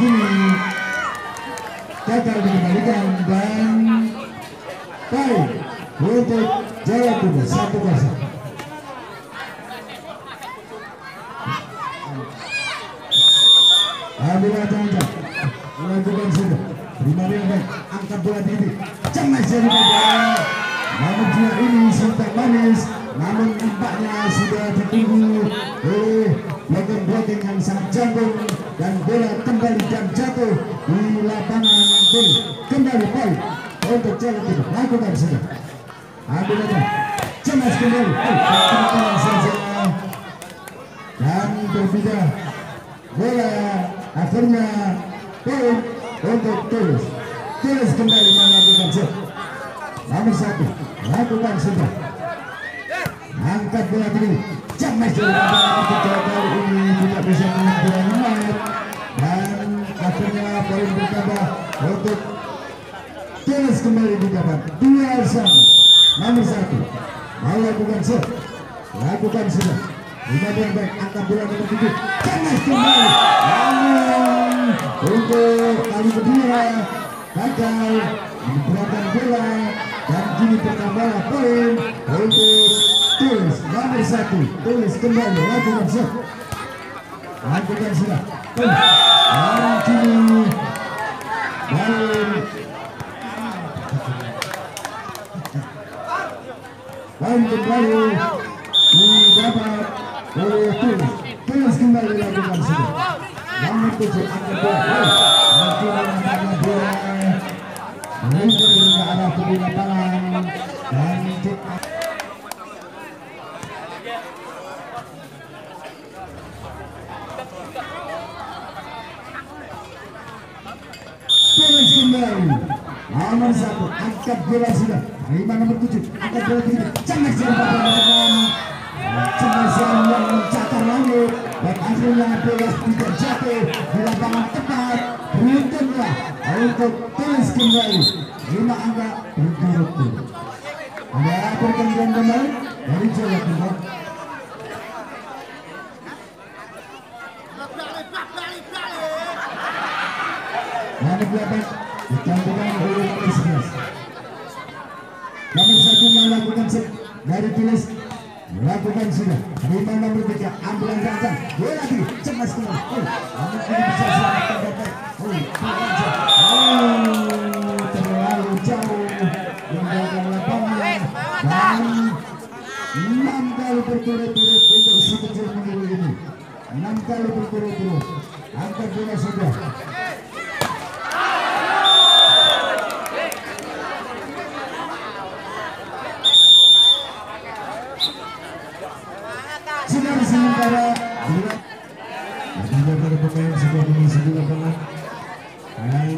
kini gagal dikembalikan dan poin untuk Jawa Timur 1-0. Ambil aja melakukan sudah terima yang baik, angkat bola tinggi cemas jadi bola, namun dia ini sudah manis, namun nampaknya sudah ditunggu blocking yang sangat jago dan bola kembali dan jatuh di lapangan B. Kembali poin untuk Jawa Timur, lakukan sudah ambil aja cemas kembali saja dan berbeda bola. Akhirnya poin untuk Tulus kembali melakukan set nomor 1, lakukan sudah angkat bola tinggi cemas kali ini tidak bisa mengambil nomor dan akhirnya poin bertambah untuk Tulus kembali didapat 2-1. Nomor 1 melakukan set, lakukan sudah lima yang baik, angkat bola nomor 7 cemas kembali, namun untuk kali kedua gagal mendapatkan bola dan kini bertambah poin untuk Tulus nomor 1. Tulus kembali lakukan set, lakukan sudah dan kini poin kembali didapat oleh Tulus kembali lakukan sudah nomor 7 angkat bola nanti bola meluncur ke arah tepi lapangan dan Tulus kembali nomor 1 angkat bola sudah terima nomor 7 angkat bola tinggi cemas yang mencatat langit dan akhirnya bola tidak jatuh di lapangan tepat. Beruntunglah untuk Tulus kembali 5 angka berturut-turut. Ada pergantian pemain dari Jawa Timur. Nomor 8 digantikan oleh nomor 11. Nomor 1 melakukan set dari Tulus, melakukan sudah terima nomor 3 ambulan datang bola lagi cemas kembali namun ini bisa selamatkan dapat terlalu jauh meninggalkan lapangan dan 6 kali berturut-turut untuk si kecil meniru ini 6 kali berturut-turut angkat bola sudah sementara para pemain sudah mengisi di lapangan dan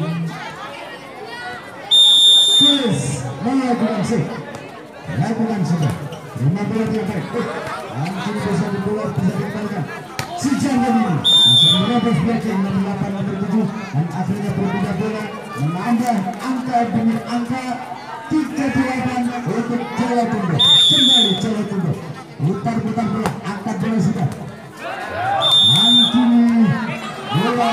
Tulus melakukan set, lakukan sudah 5 bola yang baik langsung bisa dibola bisa dikembalikan si Jangan ini bisa menerobos blocking nomor 8 nomor 7 dan akhirnya berbeda bola menambah angka demi angka 38 untuk Jawa Timur. Kembali Jawa Timur putar bola angkat bola sudah nanti bola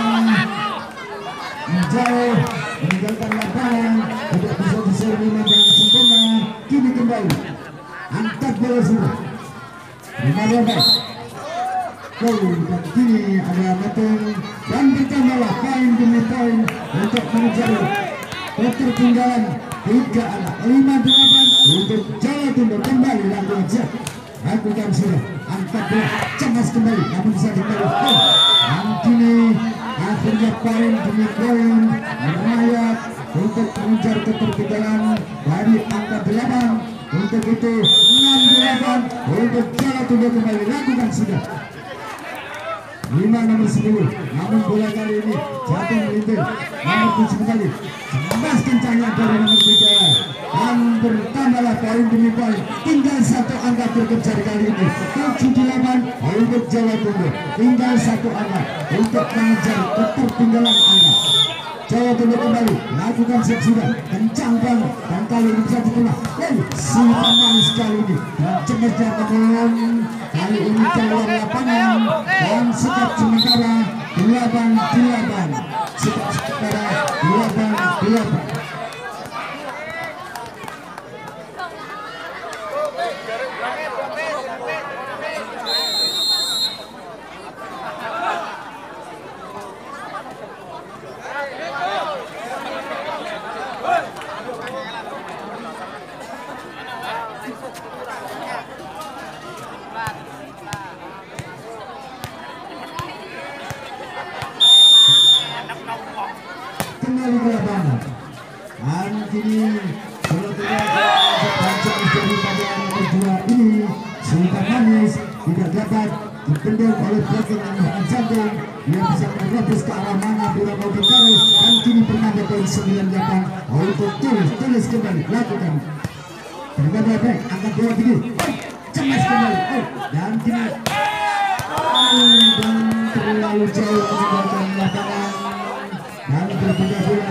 menjauh meninggalkan lapangan tidak bisa diserbu dengan sempurna. Kini kembali angkat bola sudah 5 baik dan kini ada potong dan bertambahlah poin demi poin untuk mengejar ketertinggalan 3 anak 5-8 untuk Jawa Timur. Kembali lakukan siap lakukan sudah angkat bola cemas kembali namun bisa dikembali dan kini akhirnya poin demi poin merayap untuk mengejar ketertinggalan dari angka 8 untuk itu 6-8 untuk Jawa Timur. Kembali lakukan sudah 5 nomor 10 namun bola kali ini jatuh melintir nomor 7 kembali cemas kencangnya dari nomor 3 dan bertambahlah poin demi poin tinggal 1 angka berkejar kali ini 7-8 untuk Jawa Timur tinggal 1 angka untuk mengejar ketertinggalan angka. Jawa Timur kembali lakukan set sudah kencang banget dan kali ini bisa diterima si manis kali ini dan cemasnya namun kali ini keluar lapangan dan sikap sementara 8-8 kembali ke lapangan. Dan kini panjang daripada nomor 2 ini Sultan Manis tidak dapat dipendung oleh belakang Muhammad Jantung. Dia bisa menerobos ke arah mana bola mau ditarik, dan kini menambah poin 98 untuk Tulis kembali lakukan berbeda baik, angkat bola tinggi, cemas kembali, dan kini dan terlalu jauh meninggalkan lapangan, dan berbeda bola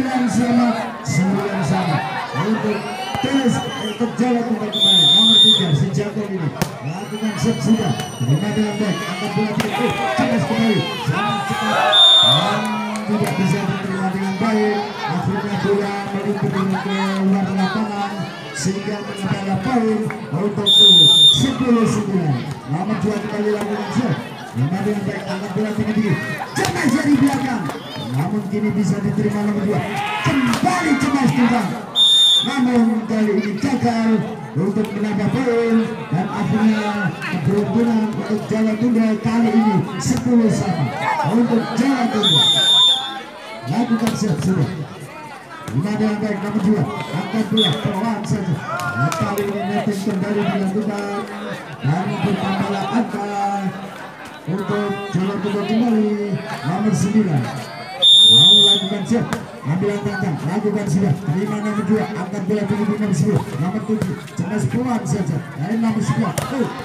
9 sama untuk Tulis untuk jalan kembali nomor 3 si Jantung ini lakukan set sudah terima dengan baik, angkat bola tinggi, cemas kembali sangat cepat dan tidak bisa diterima dengan baik. Akhirnya bola meluncur ke luar lapangan sehingga menambah poin untuk Tulis 10-9. Nomor 2 kembali lakukan set terima dengan baik, angkat bola tinggi, cemas dari belakang, namun kini bisa diterima nomor 2, kembali cemas juga, namun kali ini gagal untuk menambah poin, dan akhirnya keberuntungan untuk Jawa Tunda kali ini 10 sama untuk Jawa Tunda. Lakukan siap sudah lima dengan baik, nomor 2 angkat bola pelan saja, kali ini netting kembali dilakukan dan bertambahlah angka untuk Jawa Tunda kembali nomor 9. Mau lakukan siap, ambil tantang, lakukan sudah, terima nomor 2, angkat bola tinggi di nomor 10, nomor 7, cemas pelan saja, dari nomor 11,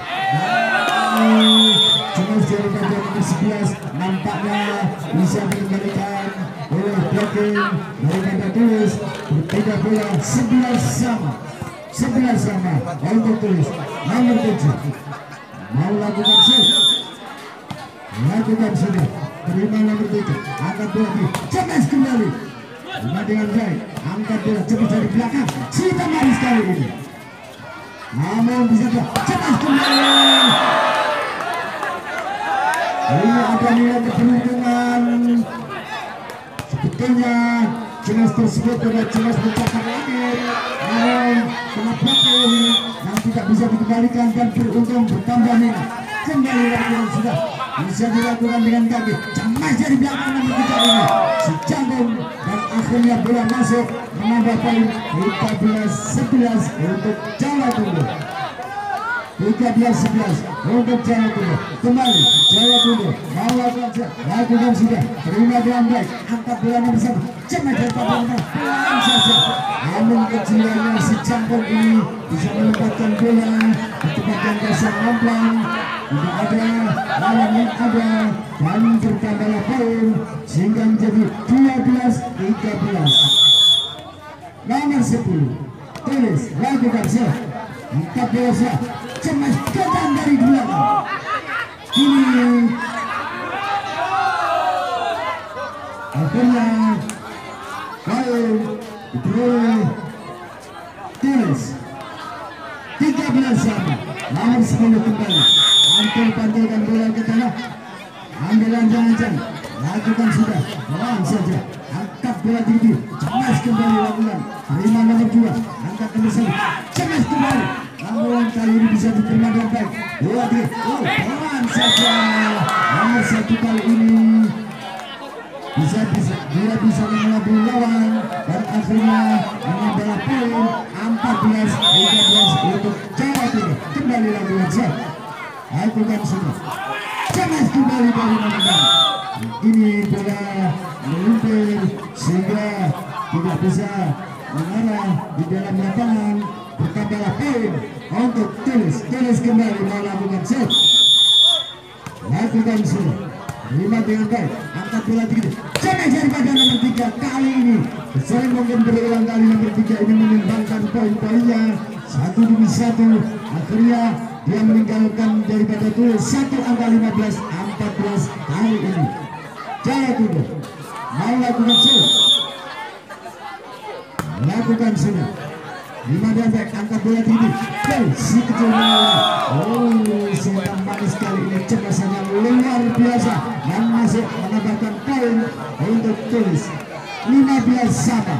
cemas daripada nomor 11, nampaknya bisa dikembalikan oleh blocking daripada Tulis, berbeda bola 11 sama, untuk Tulis, nomor 7, mau lakukan siap, lakukan sudah, terima nomor 7, angkat bola tinggi, cemas kembali, terima dengan baik, angkat bola cepat dari belakang, Sultan Manis kali ini, namun bisa cemas kembali. Ini ada nilai keberuntungan, sebetulnya cemas tersebut adalah cemas mencapai langit, namun kena blocking yang tidak bisa dikembalikan dan beruntung bertambah nilai. Kembali lakukan sudah bisa dilakukan dengan kaki, cemas dari belakang nomor 3 ini si Jantung, dan akhirnya bola masuk menambah poin 13-11 untuk Jawa Tunda. 13-11 untuk Jawa Tunda. Kembali Jawa Tunda mau lakukan sudah, terima dengan baik, angkat bola nomor 1, cemas dari pelan saja, namun kejiwaannya si Jantung ini bisa menempatkan bola di tempat yang kosong omplang. Tidak ada lawan yang ada, dan bertambahlah poin sehingga menjadi 12-13. Nomor 10 Tulis lakukan siap, angkat bola siap, cemas datang dari belakang, kini akhirnya poin diperoleh Tulis 13 sama, nomor 10 kembali, pantul-pantulkan bola ke tanah, ambil jangan, lakukan sudah, pelan saja, angkat bola tinggi, cemas kembali lakukan, terima nomor 2, angkat nomor 1, cemas kembali, namun kali ini bisa diterima dengan baik, bola tinggi, pelan saja, nomor 1 kali ini dia bisa mengelabui lawan, dan akhirnya menambah poin 14-13 untuk Jawa Tunda. Kembali lakukan siap, lakukan sudah, cemas kembali dari nomor 6. Ini bola melumpur sehingga tidak bisa mengarah di dalam lapangan, bertambahlah poin untuk Tulis kembali mau lakukan siap, lakukan sudah, terima dengan baik, angkat bola tinggi, cemas daripada nomor 3 kali ini, sering mungkin berulang kali nomor 3 ini menimbangkan poin-poinnya 1-1, akhirnya dia meninggalkan daripada Tulis 1 angka 15-14 kali ini. Jawa Tunda mau lakukan sudah, lakukan sudah, 5 dan baik, angkat bola tinggi, si kecil Sultan Manis kali ini cemasannya luar biasa dan masuk menambahkan poin untuk Tulis 15 sama.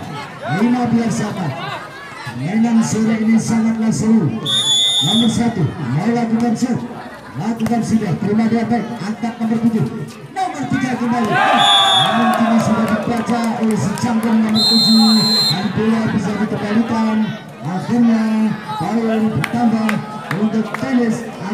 Mainan sore ini sangatlah seru. Nomor 1 mau lakukan set, lakukan sudah, terima dia baik, angkat nomor 7, nomor nomor 3 kembali. Namun kini sudah dibaca oleh si canggung nomor 7 dan bola bisa dikembalikan. Akhirnya poin bertambah untuk tenis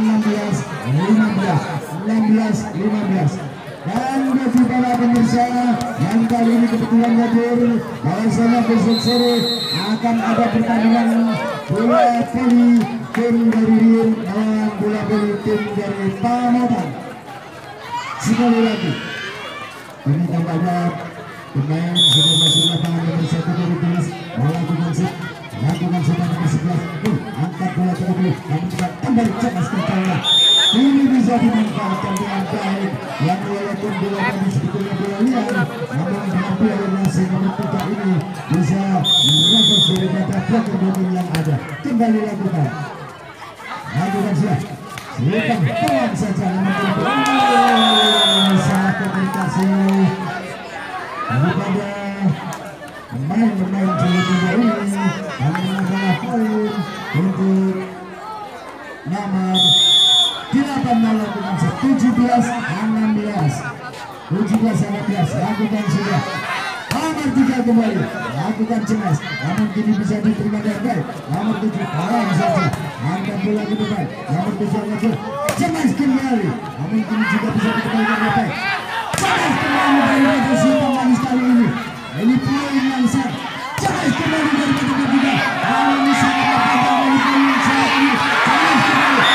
16-15. Dan bagi para pemirsa yang kali ini kebetulan hadir, bahwasanya besok sore akan ada pertandingan bola voli tim dari Riau melawan bola voli tim dari Pamotan. Sekali lagi ini tampaknya pemain sudah masuk lapangan nomor 1 dari tenis melakukan setan nomor 11. Angkat bola terlebih namun tidak kembali cemas kencangnya. Ini bisa dimanfaatkan dengan baik yang walaupun bola tadi sebetulnya bola liar, namun penampilannya si nomor 3 ini bisa menerobos dari mata blok yang ada. Kembali lakukan sudah silakan pelan saja salah komunikasi daripada pemain Jawa ini yang menambah poin untuk nomor 8 melakukan 17-16 lakukan sudah nomor 3 kembali lakukan cemas namun kini bisa diterima dengan baik. Nomor 7 pelan saja angkat bola ke depan. Nomor 7 lagi cemas kembali namun kini juga bisa dikembalikan dengan baik. Cemas kembali dari posisi pemanis kali ini. Ini poin yang sah. Cemas kembali dari nomor 3. Hal ini sangat berkaitan dari poin yang saat ini. Cemas kembali.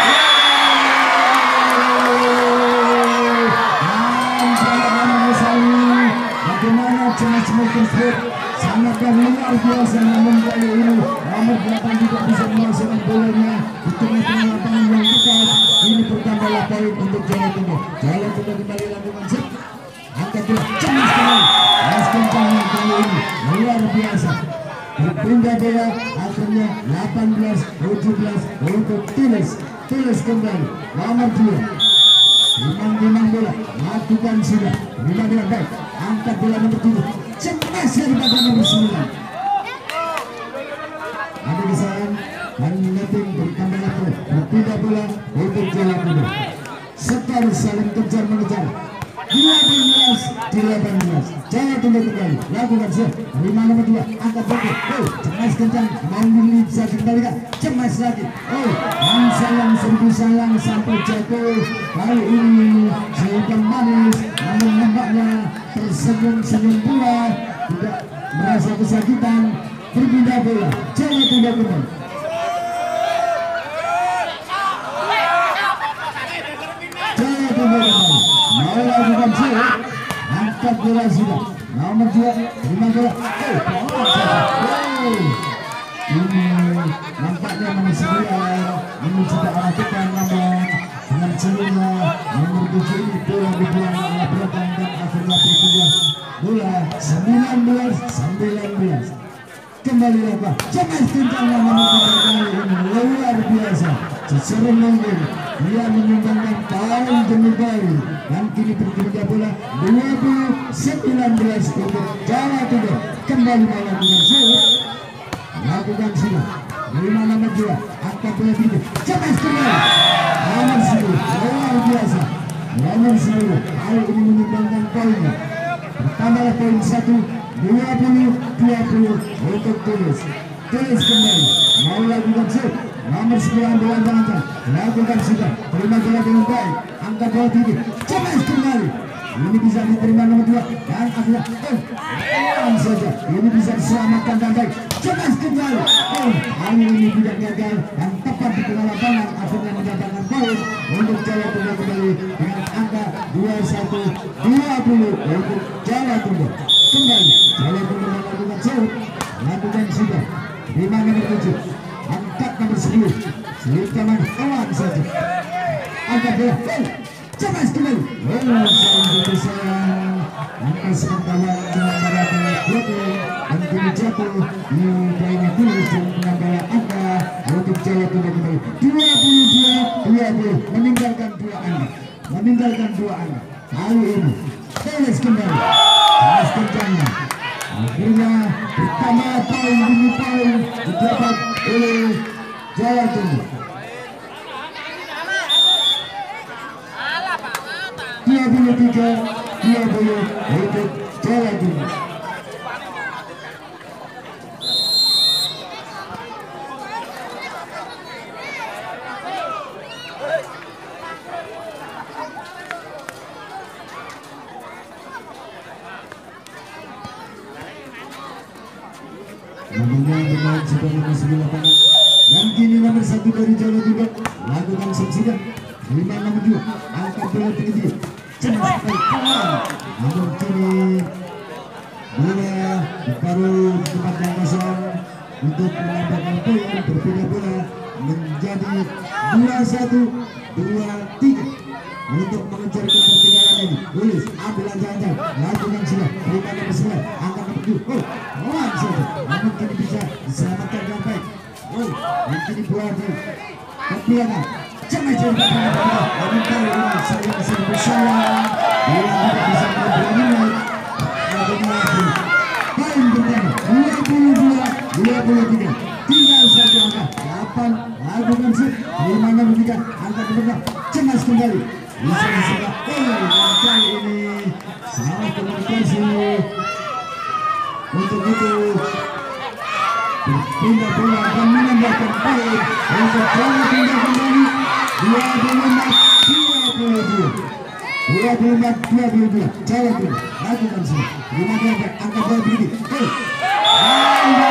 Bagaimana cemas tersebut sangatlah luar biasa, namun kali ini nomor 8 tidak bisa menghasilkan bolanya di tengah-tengah lapangan yang dekat. Ini bertambahlah poin untuk Jawa Timur. Jawa Timur kembali lakukan set angkat bola cemas kembali. Mas kencang kali ini luar biasa. Berpindah bola akhirnya 18-17 untuk Tulis kembali nomor 2. Timang bola lakukan sudah terima dengan baik. Angkat bola nomor 7 cemas daripada nomor 9. Ada kesalahan dan netting bertambah poin. Berpindah bola untuk Jawa Timur. Sekar saling kejar mengejar 12-18. Jawa Timur kembali lakukan sudah terima nomor 2 angkat bola. Cemas kencang mau bisa dikembalikan cemas lagi. Sayang serbu sayang sampai jatuh. Kali ini si pemanis namun nampaknya tersenyum pula, tidak merasa kesakitan. Berpindah bola Jawa Timur kembali. Jawa Timur kembali mau lakukan shoot. Angkat bola sudah nomor 2 terima bola. Ini nampaknya nomor 9 menuju ke arah depan, namun dengan celunya nomor 7 ini bola dibuang ke arah belakang dan akhirnya berpindah bola 19-19. Kembali lagi cemas kencangnya nomor 3 kali ini luar biasa. Sesering mungkin dia menyumbangkan poin demi poin dan kini berpindah bola 20-19 untuk Jawa Timur. Kembali melakukan shoot. Lakukan sudah terima nomor 2 angkat bola tinggi cemas kembali nomor 10 luar biasa. Nomor 10 kali ini menyumbangkan poinnya bertambah poin 20-20 untuk Tulis kembali mau lakukan shoot. Nomor 9 bola angkat lakukan sudah terima bola dengan baik angkat bola tinggi cemas kembali. Ini bisa diterima nomor 2 dan akhirnya saja ini bisa diselamatkan dengan baik. Cemas kembali. Kali ini tidak gagal dan tepat di tengah lapangan akhirnya mendapatkan poin untuk Jawa Timur kembali dengan angka 21-20 untuk Jawa Timur. Kembali Jawa Timur melakukan shoot. Lakukan sudah terima nomor 7 angkat nomor 10 selipkan kawan saja angkat bola cemas kembali. Angka sementara dengan para blokir dan kini jatuh di daerah Tulis dan menambah angka untuk Jawa Timur kembali 22-20 meninggalkan 2 anak. Kali ini Tulis kembali cemas kencangnya akhirnya bertambah poin demi poin didapat oleh Jawa Timur. 23 20 untuk Jawa Timur. Namanya bermain sudah memasuki lapangan dan kini nomor 1 dari Jawa Timur lakukan subsidi 562 angkat bola tinggi cemas sekali namun kini bola diparuh di tempat yang kosong untuk menambahkan poin berbeda bola menjadi 21-23 untuk mengejar ketertinggalan ini. Tulis ambil lanjut lakukan sudah berikan nomor 9 angkat nomor 7 langsung namun kini bisa diselamatkan dengan baik. Dan kini bola di kepelakang cemas namun kali ini saya masih bersayang bola tidak bisa mengambil poin pertama 22-23 tinggal satu angka 8 lakukan sip 563 angka kedua cemas kembali bisa diserang dan kali ini salah komunikasi untuk itu berpindah bola dan menambahkan poin untuk Jawa Timur kembali 24-22 Jawa Timur lakukan sih 5 angka bola begini